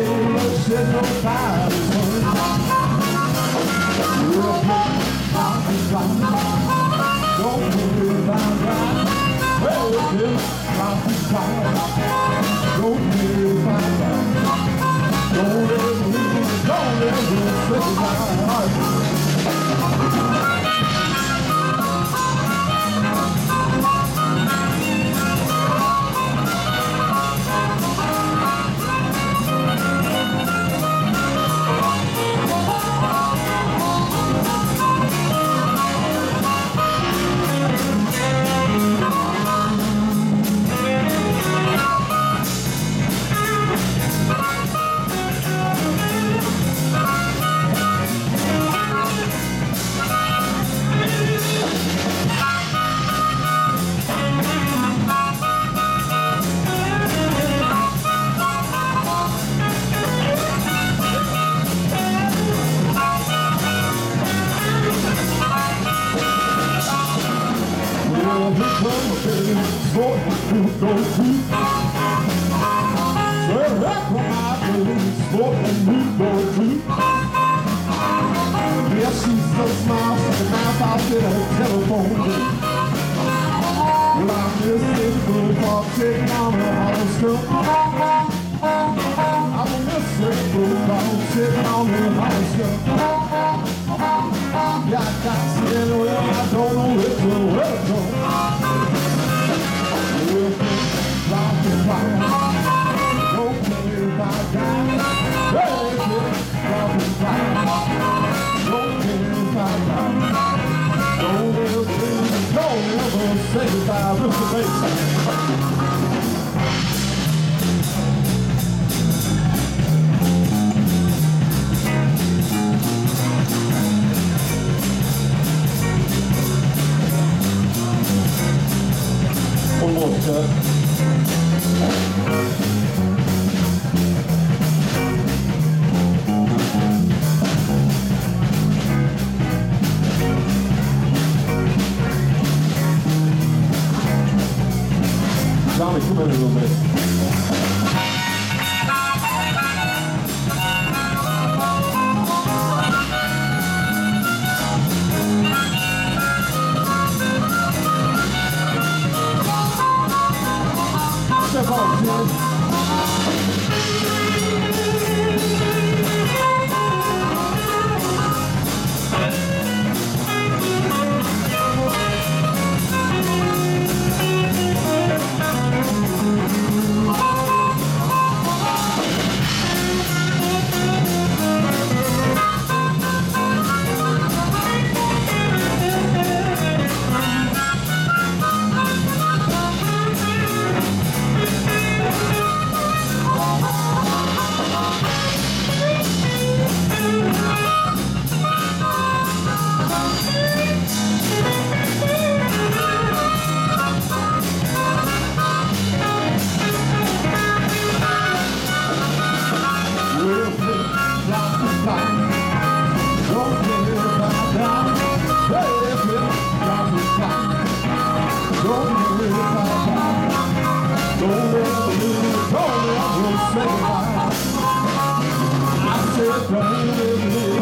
don't shed no fire. We'll put mountains down. Don't worry about that. Well, this mountain's down. Don't worry about that. Don't ever say goodbye. Sport you go to. Well, that's what I believe. Sport and you go to. Yeah, she's so smart, so the mouth out there her telephone bill. Well, I miss this girl for taking on her horoscope. I will miss this girl for taking on her horoscope. Yeah, I got to see anywhere, I don't know where to go. We'll put rock and fire. Don't worry about that. Hey, rock and fire. Don't worry about that. Don't ever say goodbye. Mr. Bass. One more, sir. Johnny, come in a little bit. Step on, kid. I said, don't